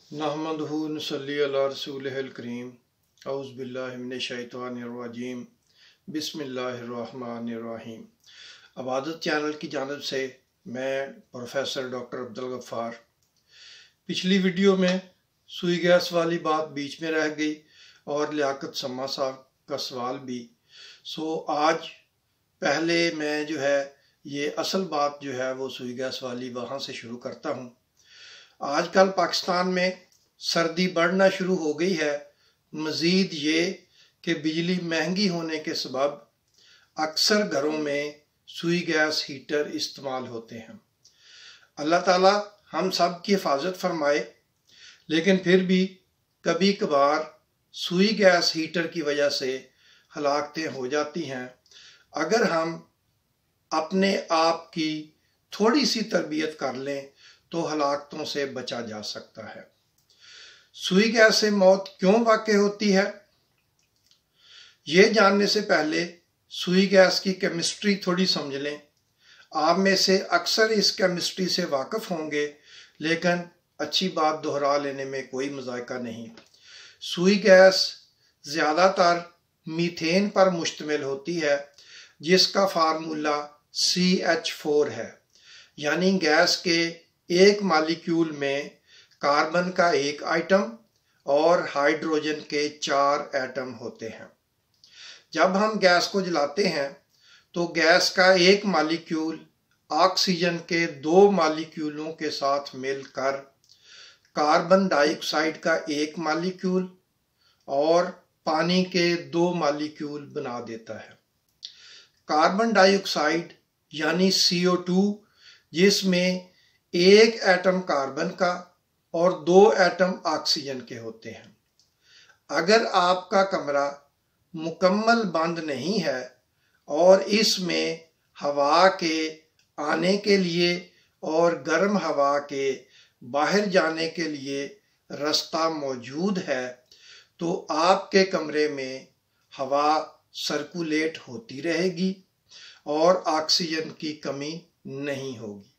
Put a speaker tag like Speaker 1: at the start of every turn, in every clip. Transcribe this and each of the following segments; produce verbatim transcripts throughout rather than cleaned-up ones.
Speaker 1: नहमदहु नसल्ली अला रसूलिहिल करीम औज़ु बिल्लाहि मिनश शैतानिर रजीम बिस्मिल्लाहिर रहमानिर रहीम। अबादत चैनल की जानिब से मैं प्रोफेसर डॉक्टर अब्दुल गफ्फार। पिछली वीडियो में सुई गैस वाली बात बीच में रह गई और लियाकत सम्मा साहब का सवाल भी। सो आज पहले मैं जो है ये असल बात जो है वो सुई गैस वाली वहाँ से शुरू करता हूँ। आजकल पाकिस्तान में सर्दी बढ़ना शुरू हो गई है। मज़ीद ये कि बिजली महंगी होने के सबब अक्सर घरों में सुई गैस हीटर इस्तेमाल होते हैं। अल्लाह ताला हम सब की हिफाजत फरमाए, लेकिन फिर भी कभी कभार सुई गैस हीटर की वजह से हलाकतें हो जाती हैं। अगर हम अपने आप की थोड़ी सी तरबियत कर लें तो हलाकतों से बचा जा सकता है। सुई गैस से मौत क्यों वाक़ई होती है, ये जानने से पहले सुई गैस की केमिस्ट्री थोड़ी समझ लें। आप में से अक्सर इस केमिस्ट्री से वाकिफ़ होंगे, लेकिन अच्छी बात दोहरा लेने में कोई मज़ायका नहीं। सुई गैस ज़्यादातर मीथेन पर मुश्तमिल होती है, जिसका फार्मूला सी एच फोर है। यानी गैस के एक मालिक्यूल में कार्बन का एक आइटम और हाइड्रोजन के चार एटम होते हैं। जब हम गैस को जलाते हैं तो गैस का एक मालिक्यूल ऑक्सीजन के दो मालिक्यूलों के साथ मिलकर कार्बन डाइऑक्साइड का एक मालिक्यूल और पानी के दो मालिक्यूल बना देता है। कार्बन डाइऑक्साइड यानी सी ओ टू, जिसमें एक एटम कार्बन का और दो एटम ऑक्सीजन के होते हैं। अगर आपका कमरा मुकम्मल बंद नहीं है और इसमें हवा के आने के लिए और गर्म हवा के बाहर जाने के लिए रास्ता मौजूद है, तो आपके कमरे में हवा सर्कुलेट होती रहेगी और ऑक्सीजन की कमी नहीं होगी।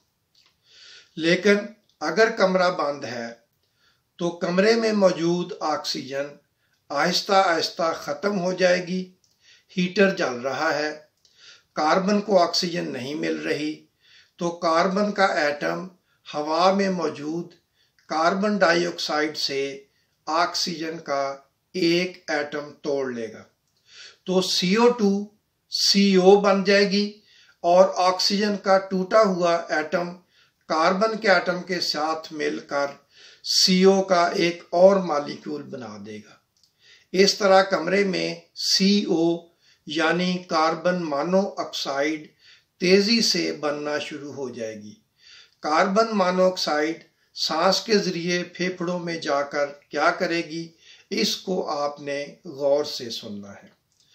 Speaker 1: लेकिन अगर कमरा बंद है तो कमरे में मौजूद ऑक्सीजन आहिस्ता आहिस्ता ख़त्म हो जाएगी। हीटर जल रहा है, कार्बन को ऑक्सीजन नहीं मिल रही, तो कार्बन का एटम हवा में मौजूद कार्बन डाइऑक्साइड से ऑक्सीजन का एक एटम तोड़ लेगा, तो सी ओ टू सी ओ बन जाएगी और ऑक्सीजन का टूटा हुआ एटम कार्बन के एटम के साथ मिलकर सी ओ का एक और मालिक्यूल बना देगा। इस तरह कमरे में सी ओ यानी कार्बन मोनोऑक्साइड तेजी से बनना शुरू हो जाएगी। कार्बन मोनोऑक्साइड सांस के जरिए फेफड़ों में जाकर क्या करेगी, इसको आपने गौर से सुनना है।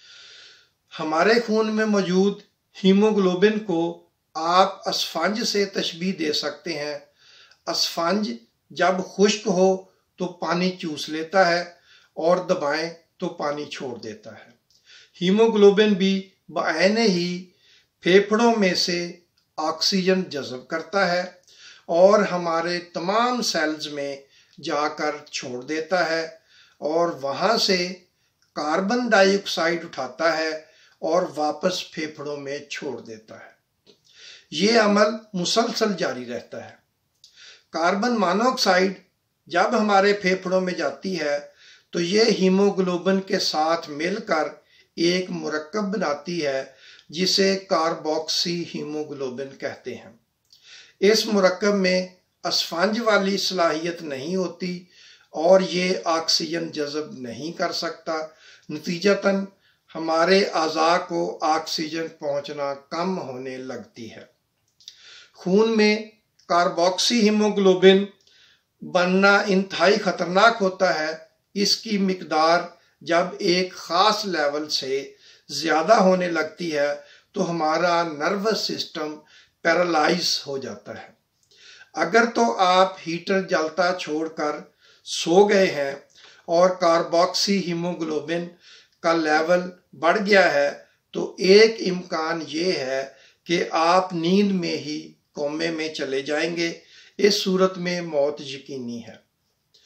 Speaker 1: हमारे खून में मौजूद हीमोग्लोबिन को आप अस्फंज से तशबीह दे सकते हैं। अस्फंज जब खुश्क हो तो पानी चूस लेता है और दबाएं तो पानी छोड़ देता है। हीमोग्लोबिन भी बायने ही फेफड़ों में से ऑक्सीजन जज़ब करता है और हमारे तमाम सेल्स में जाकर छोड़ देता है और वहाँ से कार्बन डाइऑक्साइड उठाता है और वापस फेफड़ों में छोड़ देता है। ये अमल मुसलसल जारी रहता है। कार्बन मोनोऑक्साइड जब हमारे फेफड़ों में जाती है तो ये हीमोग्लोबिन के साथ मिलकर एक मुरक्कब बनाती है, जिसे कार्बोक्सी हीमोग्लोबिन कहते हैं। इस मुरक्कब में अस्फंज वाली सलाहियत नहीं होती और ये ऑक्सीजन जज़ब नहीं कर सकता। नतीजतन हमारे अज़ा को ऑक्सीजन पहुंचना कम होने लगती है। खून में कार्बोक्सी हीमोग्लोबिन बनना इंतहाई ख़तरनाक होता है। इसकी मिकदार जब एक ख़ास लेवल से ज़्यादा होने लगती है तो हमारा नर्वस सिस्टम पैरालाइज हो जाता है। अगर तो आप हीटर जलता छोड़कर सो गए हैं और कार्बोक्सी हीमोग्लोबिन का लेवल बढ़ गया है, तो एक इम्कान ये है कि आप नींद में ही कोमे में चले जाएंगे। इस सूरत में मौत यकीनी है।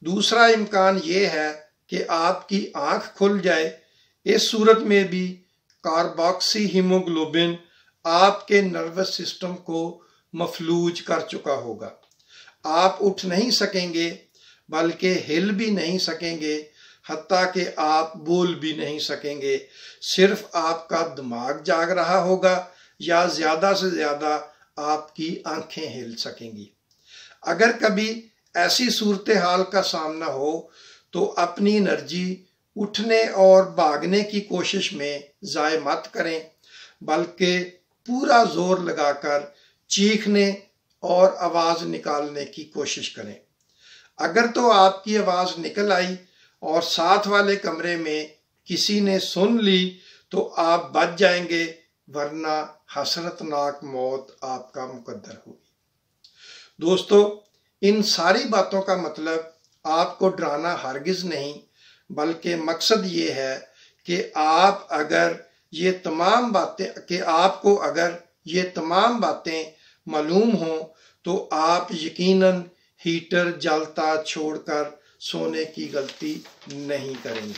Speaker 1: दूसरा इम्कान ये है कि आपकी आंख खुल जाए। इस सूरत में भी कार्बोक्सी हीमोग्लोबिन आपके नर्वस सिस्टम को मफलूज कर चुका होगा। आप उठ नहीं सकेंगे, बल्कि हिल भी नहीं सकेंगे, हत्ता कि आप बोल भी नहीं सकेंगे। सिर्फ आपका दिमाग जाग रहा होगा या ज़्यादा से ज़्यादा आपकी आंखें हिल सकेंगी। अगर कभी ऐसी सूरत हाल का सामना हो तो अपनी एनर्जी उठने और भागने की कोशिश में ज़ाय मत करें, बल्कि पूरा जोर लगाकर चीखने और आवाज़ निकालने की कोशिश करें। अगर तो आपकी आवाज़ निकल आई और साथ वाले कमरे में किसी ने सुन ली तो आप बच जाएंगे, वरना हसरतनाक मौत आपका मुकद्दर होगी। दोस्तों, इन सारी बातों का मतलब आपको डराना हरगिज़ नहीं, बल्कि मकसद ये है कि आप अगर ये तमाम बातें कि आपको अगर ये तमाम बातें मालूम हों तो आप यकीनन हीटर जलता छोड़कर सोने की गलती नहीं करेंगे।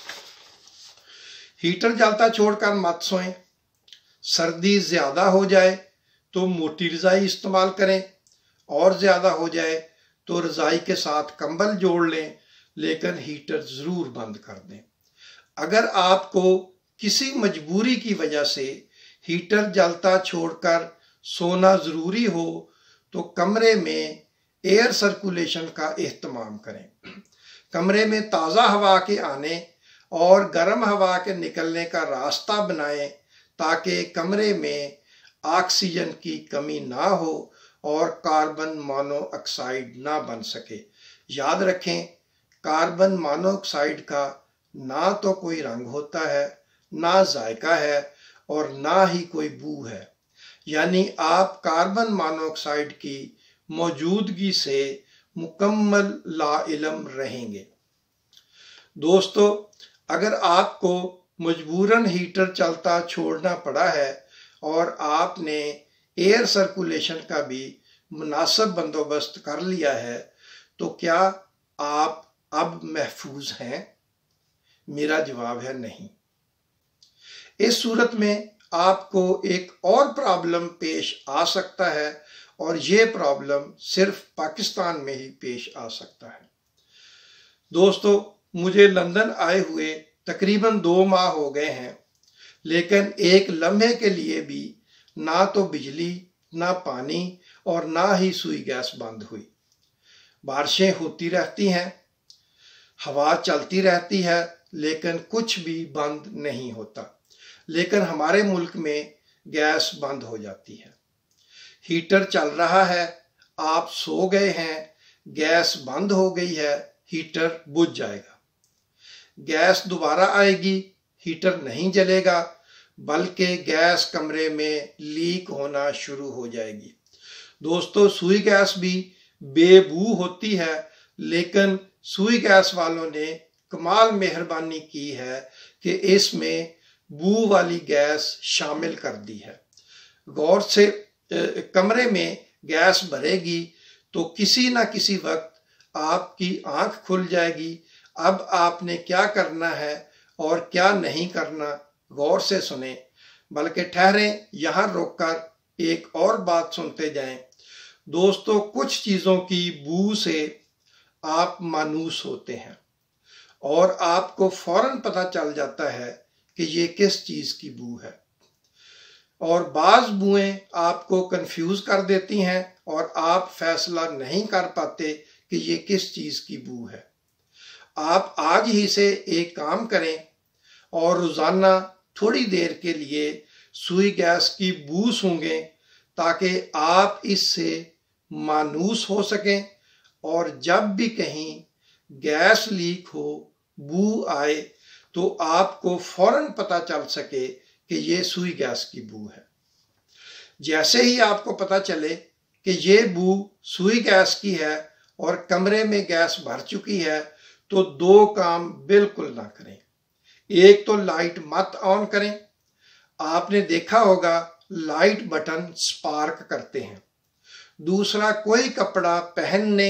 Speaker 1: हीटर जलता छोड़कर मत सोएं। सर्दी ज़्यादा हो जाए तो मोटी रज़ाई इस्तेमाल करें, और ज़्यादा हो जाए तो रज़ाई के साथ कंबल जोड़ लें, लेकिन हीटर ज़रूर बंद कर दें। अगर आपको किसी मजबूरी की वजह से हीटर जलता छोड़कर सोना ज़रूरी हो तो कमरे में एयर सर्कुलेशन का एहतमाम करें। कमरे में ताज़ा हवा के आने और गर्म हवा के निकलने का रास्ता बनाएं, ताकि कमरे में ऑक्सीजन की कमी ना हो और कार्बन मोनोऑक्साइड ना बन सके। याद रखें, कार्बन मोनोऑक्साइड का ना तो कोई रंग होता है, ना जायका है, और ना ही कोई बू है। यानी आप कार्बन मोनोऑक्साइड की मौजूदगी से मुकम्मल लाइलम रहेंगे। दोस्तों, अगर आपको मजबूरन हीटर चलता छोड़ना पड़ा है और आपने एयर सर्कुलेशन का भी मुनासिब बंदोबस्त कर लिया है, तो क्या आप अब महफूज हैं? मेरा जवाब है नहीं। इस सूरत में आपको एक और प्रॉब्लम पेश आ सकता है, और ये प्रॉब्लम सिर्फ पाकिस्तान में ही पेश आ सकता है। दोस्तों, मुझे लंदन आए हुए तकरीबन दो माह हो गए हैं, लेकिन एक लम्हे के लिए भी ना तो बिजली, ना पानी और ना ही सुई गैस बंद हुई। बारिशें होती रहती हैं, हवा चलती रहती है, लेकिन कुछ भी बंद नहीं होता। लेकिन हमारे मुल्क में गैस बंद हो जाती है। हीटर चल रहा है, आप सो गए हैं, गैस बंद हो गई है, हीटर बुझ जाएगा। गैस दोबारा आएगी, हीटर नहीं जलेगा, बल्कि गैस कमरे में लीक होना शुरू हो जाएगी। दोस्तों, सुई गैस भी बेबू होती है, लेकिन सुई गैस वालों ने कमाल मेहरबानी की है कि इसमें बू वाली गैस शामिल कर दी है। गौर से कमरे में गैस भरेगी तो किसी ना किसी वक्त आपकी आंख खुल जाएगी। अब आपने क्या करना है और क्या नहीं करना, गौर से सुने, बल्कि ठहरें, यहाँ रोककर एक और बात सुनते जाएं। दोस्तों, कुछ चीज़ों की बू से आप मानूस होते हैं और आपको फौरन पता चल जाता है कि ये किस चीज़ की बू है, और बाज़ बुएं आपको कंफ्यूज कर देती हैं और आप फैसला नहीं कर पाते कि ये किस चीज़ की बू है। आप आज ही से एक काम करें और रोज़ाना थोड़ी देर के लिए सुई गैस की बू सूंघें, ताकि आप इससे मानूस हो सकें, और जब भी कहीं गैस लीक हो, बू आए, तो आपको फौरन पता चल सके कि ये सुई गैस की बू है। जैसे ही आपको पता चले कि ये बू सुई गैस की है और कमरे में गैस भर चुकी है, तो दो काम बिल्कुल ना करें। एक तो लाइट मत ऑन करें। आपने देखा होगा लाइट बटन स्पार्क करते हैं। दूसरा, कोई कपड़ा पहनने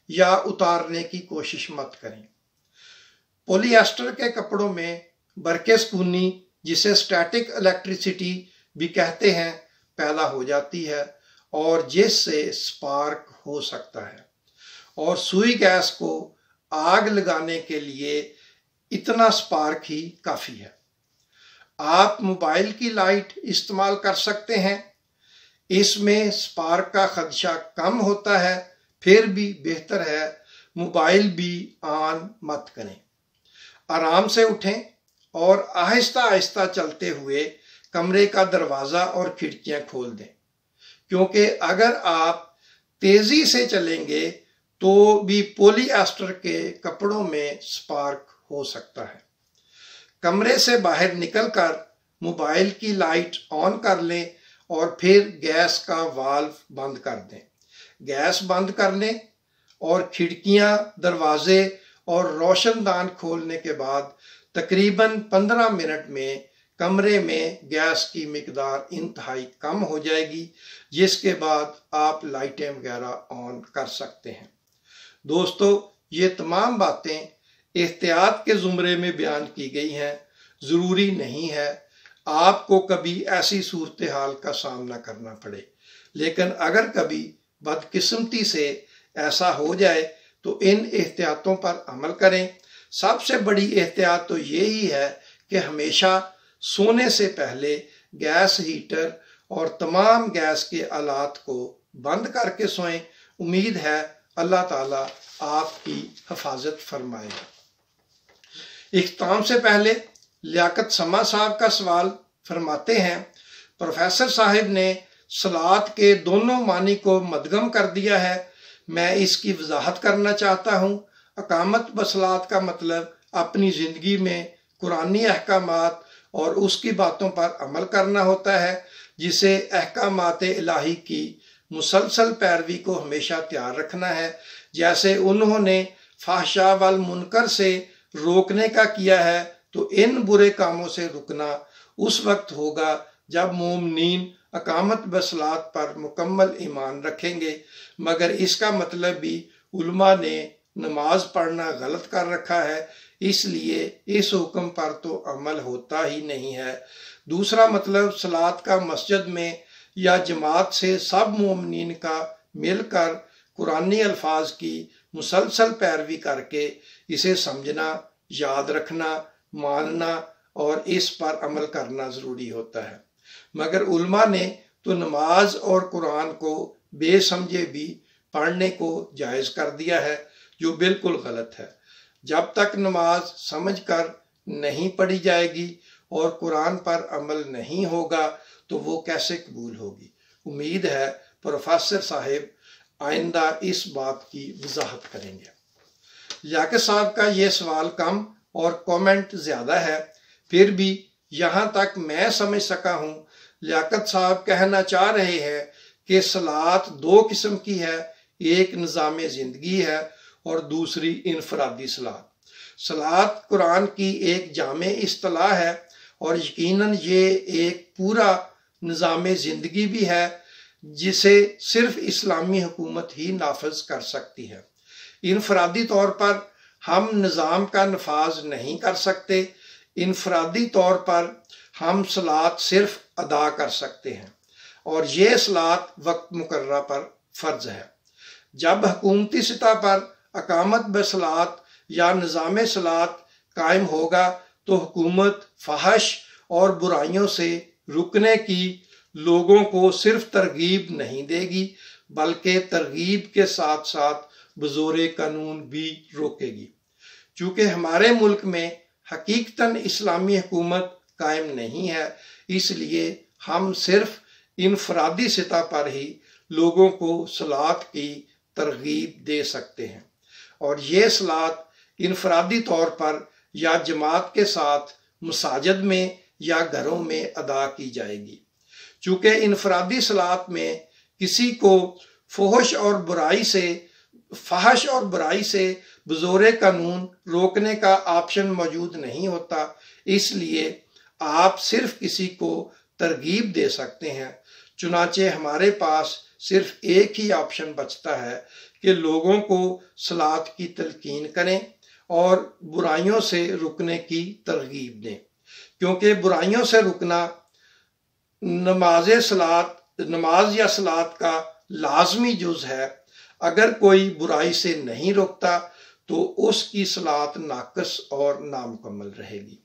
Speaker 1: या उतारने की कोशिश मत करें। पॉलिएस्टर के कपड़ों में बरक़े-सुकूनी, जिसे स्टैटिक इलेक्ट्रिसिटी भी कहते हैं, पैदा हो जाती है और जिससे स्पार्क हो सकता है। और सुई गैस को आग लगाने के लिए इतना स्पार्क ही काफ़ी है। आप मोबाइल की लाइट इस्तेमाल कर सकते हैं, इसमें स्पार्क का खदशा कम होता है, फिर भी बेहतर है मोबाइल भी ऑन मत करें। आराम से उठें और आहिस्ता आहिस्ता चलते हुए कमरे का दरवाज़ा और खिड़कियां खोल दें, क्योंकि अगर आप तेज़ी से चलेंगे तो भी पॉलिएस्टर के कपड़ों में स्पार्क हो सकता है। कमरे से बाहर निकलकर मोबाइल की लाइट ऑन कर लें और फिर गैस का वाल्व बंद कर दें। गैस बंद करने और खिड़कियां, दरवाजे और रोशनदान खोलने के बाद तकरीबन पंद्रह मिनट में कमरे में गैस की मिकदार इंतहाई कम हो जाएगी, जिसके बाद आप लाइटें वगैरह ऑन कर सकते हैं। दोस्तों, ये तमाम बातें एहतियात के ज़ुमरे में बयान की गई हैं। ज़रूरी नहीं है आपको कभी ऐसी सूरत हाल का सामना करना पड़े, लेकिन अगर कभी बदकिस्मती से ऐसा हो जाए तो इन एहतियातों पर अमल करें। सबसे बड़ी एहतियात तो यही है कि हमेशा सोने से पहले गैस हीटर और तमाम गैस के आलात को बंद करके सोएं। उम्मीद है अल्लाह ताला आपकी हिफाजत फरमाएगा। इख्तिताम से पहले लियाकत समा साहब का सवाल फरमाते हैं, प्रोफेसर साहिब ने सलात के दोनों मानी को मदगम कर दिया है, मैं इसकी वजाहत करना चाहता हूँ। अकामत बसलात का मतलब अपनी ज़िंदगी में कुरानी अहकामात और उसकी बातों पर अमल करना होता है, जिसे अहकामात इलाही की मुसलसल पैरवी को हमेशा तैयार रखना है। जैसे उन्होंने फाहशा वल मुनकर से रोकने का किया है, तो इन बुरे कामों से रुकना उस वक्त होगा जब मोमिनीन अकामत बसलात पर मुकम्मल ईमान रखेंगे। मगर इसका मतलब भी उलमा ने नमाज पढ़ना गलत कर रखा है, इसलिए इस हुक्म पर तो अमल होता ही नहीं है। दूसरा मतलब सलात का मस्जिद में या जमात से सब मोमिनीन का मिलकर कुरानी अल्फाज की मुसलसल पैरवी करके इसे समझना, याद रखना, मानना और इस पर अमल करना ज़रूरी होता है। मगर उलमा ने तो नमाज और कुरान को बेसमझे भी पढ़ने को जायज़ कर दिया है, जो बिल्कुल गलत है। जब तक नमाज समझकर नहीं पढ़ी जाएगी और कुरान पर अमल नहीं होगा तो वो कैसे कबूल होगी। उम्मीद है प्रोफेसर साहिब आइंदा इस बात की वजाहत करेंगे। लियाकत साहब का ये सवाल कम और कमेंट ज़्यादा है, फिर भी यहाँ तक मैं समझ सका हूँ। लियाकत साहब कहना चाह रहे हैं कि सलात दो किस्म की है, एक निज़ाम ज़िंदगी है और दूसरी इनफरादी सलात। सलात कुरान की एक जामे इस्तिलाह है और यकीनन ये एक पूरा निज़ाम ज़िंदगी भी है, जिसे सिर्फ इस्लामी हुकूमत ही नाफज कर सकती है। इनफरादी तौर पर हम निज़ाम का नफाज नहीं कर सकते। इनफरादी तौर पर हम सलात सिर्फ अदा कर सकते हैं और ये सलात वक्त मुकर्रर पर फ़र्ज है। जब हुकूमती सतह पर अकामत बसलात या निज़ाम सलात कायम होगा तो हुकूमत फहश और बुराइयों से रुकने की लोगों को सिर्फ तरगीब नहीं देगी, बल्कि तरगीब के साथ साथ बज़ोरे कानून भी रोकेगी। चूँकि हमारे मुल्क में हकीकतन इस्लामी हुकूमत कायम नहीं है, इसलिए हम सिर्फ इनफरादी सतह पर ही लोगों को सलात की तरगीब दे सकते हैं और ये सलात इनफरादी तौर पर या जमात के साथ मसाजिद में या घरों में अदा की जाएगी। चूँकि इनफरादी सलात में किसी को फहश और बुराई से फहश और बुराई से बज़ोरे कानून रोकने का ऑप्शन मौजूद नहीं होता, इसलिए आप सिर्फ किसी को तरगीब दे सकते हैं। चुनाचे हमारे पास सिर्फ एक ही ऑप्शन बचता है कि लोगों को सलात की तलकीन करें और बुराइयों से रुकने की तरगीब दें, क्योंकि बुराइयों से रुकना नमाज सलात नमाज या सलात का लाजमी जुज है। अगर कोई बुराई से नहीं रोकता तो उसकी सलात नाकस और नामुकम्मल रहेगी।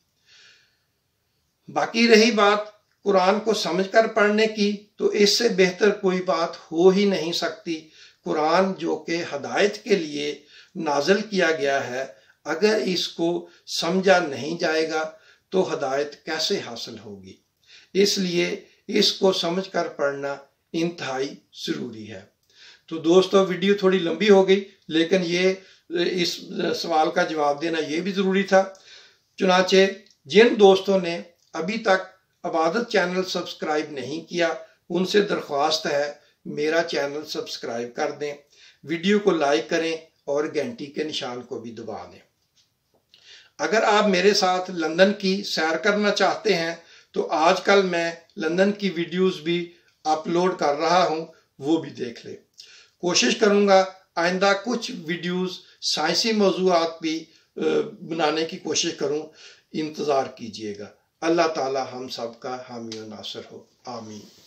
Speaker 1: बाकी रही बात कुरान को समझकर पढ़ने की, तो इससे बेहतर कोई बात हो ही नहीं सकती। कुरान जो कि हदायत के लिए नाज़िल किया गया है, अगर इसको समझा नहीं जाएगा तो हदायत कैसे हासिल होगी। इसलिए इसको समझकर पढ़ना इंतहाई ज़रूरी है। तो दोस्तों, वीडियो थोड़ी लंबी हो गई, लेकिन ये इस सवाल का जवाब देना ये भी ज़रूरी था। चुनाचे जिन दोस्तों ने अभी तक इबादत चैनल सब्सक्राइब नहीं किया, उनसे दरख्वास्त है मेरा चैनल सब्सक्राइब कर दें, वीडियो को लाइक करें और घंटी के निशान को भी दबा दें। अगर आप मेरे साथ लंदन की सैर करना चाहते हैं तो आजकल मैं लंदन की वीडियोस भी अपलोड कर रहा हूं, वो भी देख लें। कोशिश करूंगा आइंदा कुछ वीडियोस साइंसी मौज़ूआत भी बनाने की कोशिश करूं, इंतज़ार कीजिएगा। अल्लाह ताला हम सब का हामी और नासर हो, आमीन।